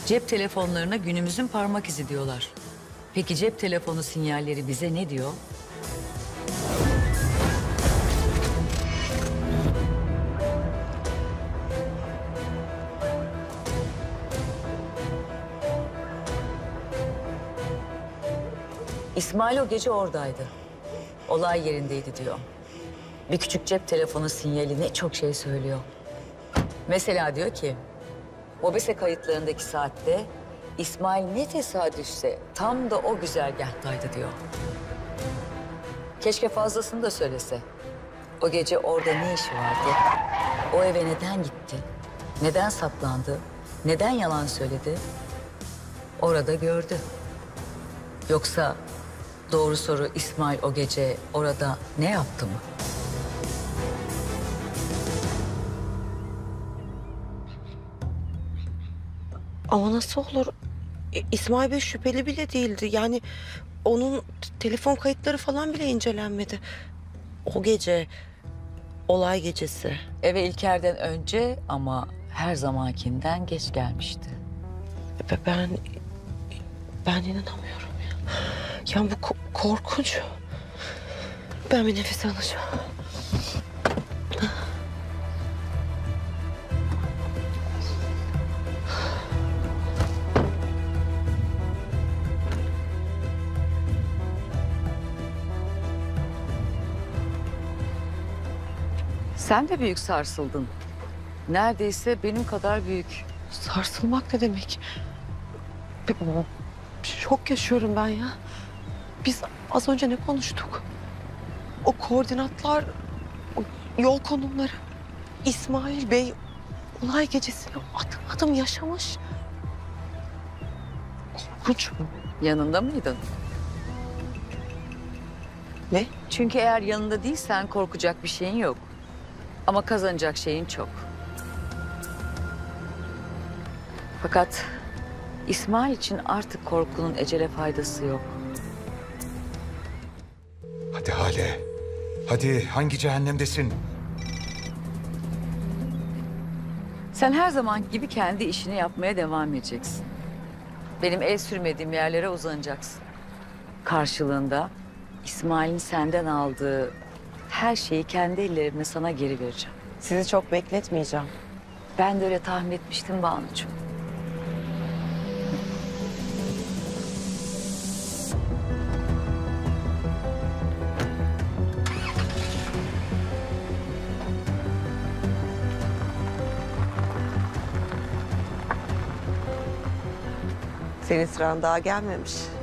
Cep telefonlarına günümüzün parmak izi diyorlar. Peki cep telefonu sinyalleri bize ne diyor? İsmail o gece oradaydı. Olay yerindeydi diyor. Bir küçük cep telefonu sinyali ne çok şey söylüyor. Mesela diyor ki, MOBESE kayıtlarındaki saatte İsmail ne tesadüfse tam da o güzergahtaydı diyor. Keşke fazlasını da söylese. O gece orada ne işi vardı? O eve neden gitti? Neden saklandı? Neden yalan söyledi? Orada gördü. Yoksa doğru soru İsmail o gece orada ne yaptı mı? Ama nasıl olur? İsmail Bey şüpheli bile değildi. Yani onun telefon kayıtları falan bile incelenmedi. O gece, olay gecesi. Eve İlker'den önce ama her zamankinden geç gelmişti. Ben inanamıyorum ya. Ya bu korkunç. Ben bir nefes alacağım. Sen de büyük sarsıldın. Neredeyse benim kadar büyük. Sarsılmak ne demek? Şok yaşıyorum ben ya. Biz az önce ne konuştuk? O koordinatlar, o yol konumları. İsmail Bey olay gecesini adım adım yaşamış. Korkunç mu? Yanında mıydın? Ne? Çünkü eğer yanında değilsen korkacak bir şeyin yok. Ama kazanacak şeyin çok. Fakat İsmail için artık korkunun ecele faydası yok. Hadi Hale. Hadi hangi cehennemdesin? Sen her zaman gibi kendi işini yapmaya devam edeceksin. Benim el sürmediğim yerlere uzanacaksın. Karşılığında İsmail'in senden aldığı her şeyi kendi ellerimle sana geri vereceğim. Sizi çok bekletmeyeceğim. Ben de öyle tahmin etmiştim Banucuğum. Senin sıran daha gelmemiş.